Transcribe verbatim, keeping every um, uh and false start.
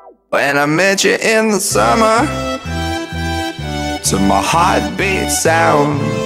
When I met you in the summer, to my heartbeat sound.